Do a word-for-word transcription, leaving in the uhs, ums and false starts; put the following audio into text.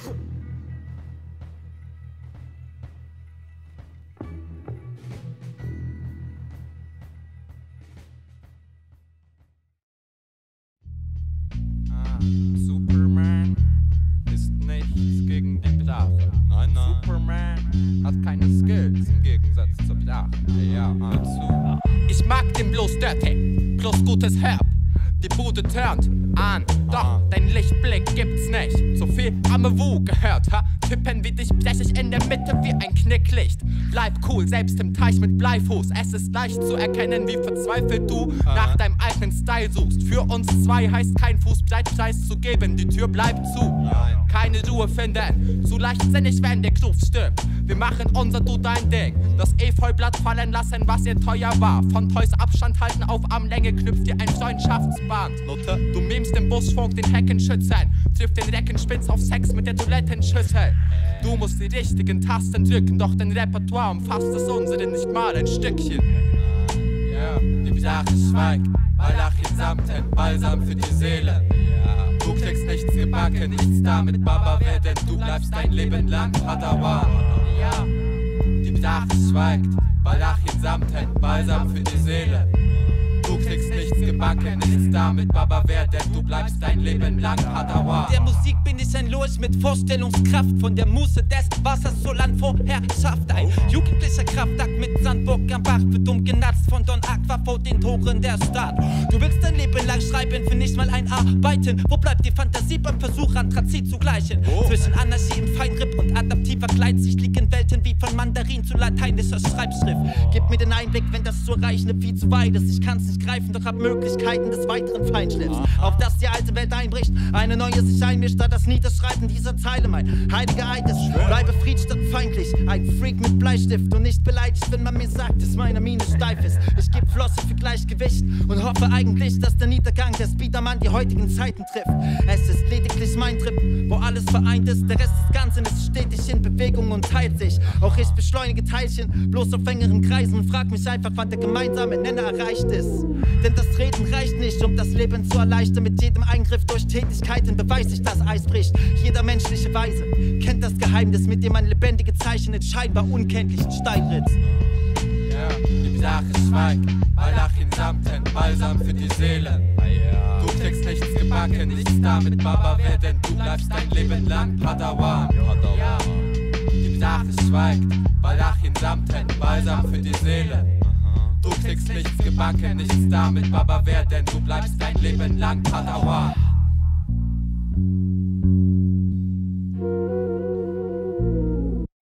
Superman ist nichts gegen die Drache. Nein, nein. Superman hat keine Skills im Gegensatz zur Drache. Ja, dazu. Ich mag den bloß dirty, bloß gutes Herb. Die Bude turnt an, doch dein Lichtblick gibt's nicht. So viel Amewu gehört, ha? Tippen wie dich blech ich in der Mitte wie ein Knicklicht. Bleib cool, selbst im Teich mit Bleifuß. Es ist leicht zu erkennen, wie verzweifelt du nach deinem eigenen Style suchst. Für uns zwei heißt kein Fußbreit Preis zu geben, die Tür bleibt zu. Keine Ruhe finden, zu leichtsinnig, wenn der Groove stirbt. Wir machen unser Du dein Ding, das Efeublatt fallen lassen, was ihr teuer war. Von Toys Abstand halten, auf Armlänge knüpft ihr ein Freundschaftsband. Nutte, du memst den Busfunk, den Heckenschützen, trifft den Reckenspitz auf Sex mit der Toilettenschüssel. Du musst die richtigen Tasten drücken, doch dein Repertoire umfasst das unsere nicht mal ein Stückchen. Ja, die Sache schweigt, Malachit samten, Balsam für die Seele. Du kriegst nichts gebacken, nichts damit Baba werden, du bleibst dein Leben lang Padawan. Ja, die Sache schweigt, Malachit samten, Balsam für die Seele. Du kriegst nichts gebacken, nichts damit Baba werden, du bleibst dein Leben lang Padawan. Der Musik bin ich ein Lurch mit Vorstellungskraft, von der Muße des Wassers zur Landvorherrschaft. Ein jugendlicher Kraftakt mit Sandburg am Bach wird umgenatzt von Don Aqua vor den Toren der Stadt. Du willst dein Leben lang schreiben, für nicht mal ein Arbeiten. Wo bleibt die Fantasie beim Versuch, Anthrazit zu gleichen? Oh. Zwischen Anarchie im Feinripp und adaptiver Gleitsicht liegen Welten wie von Mandarin zu lateinischer Schreibschrift. Gib mir den Einblick, wenn das zu erreichen viel zu weit ist. Ich kann's nicht greifen, doch hab Möglichkeiten des weiteren Feinschliffs. Auf dass die alte Welt einbricht, eine neue sich einmischt, da das Niederschreiten dieser Zeile mein heiliger Eid ist. Bleibe Fried statt feindlich, ein Freak mit Bleistift und nicht beleidigt, wenn man mir sagt, dass meine Miene steif ist. Ich geb Flosse für Gleichgewicht und hoffe eigentlich, dass der Niedergang des Biedermann die heutigen Zeiten trifft. Es ist lediglich mein Trip, wo alles vereint ist, der Rest des Ganzen ist stetig in Bewegung und teilt sich. Auch ich beschleunige Teilchen, bloß auf engeren Kreisen und frag mich einfach, wann der gemeinsame Nenner erreicht ist. Denn das Treten reicht nicht, um das Leben zu erleichtern. Mit jedem Eingriff durch Tätigkeiten beweist sich, das Eis bricht. Jeder menschliche Weise kennt das Geheimnis, mit dem man lebendige Zeichen in scheinbar unkenntlichen Stein ritzt. Ja, die Sache schweigt, Malachim samten, Balsam für die Seele. Du kriegst nichts gebacken, nichts damit Baba werden, du bleibst dein Leben lang Padawan. Ja, die Sache schweigt, Malachim samten, Balsam für die Seele. Du kriegst nichts gebacken, nichts damit Baba werden, du bleibst dein Leben lang Padawan.